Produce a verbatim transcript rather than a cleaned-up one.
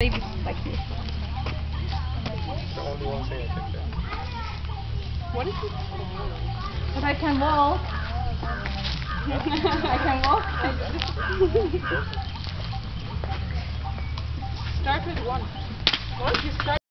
babies like me. The only one thing I can do. What is it? But I can walk. I can walk. Start with one. Once you start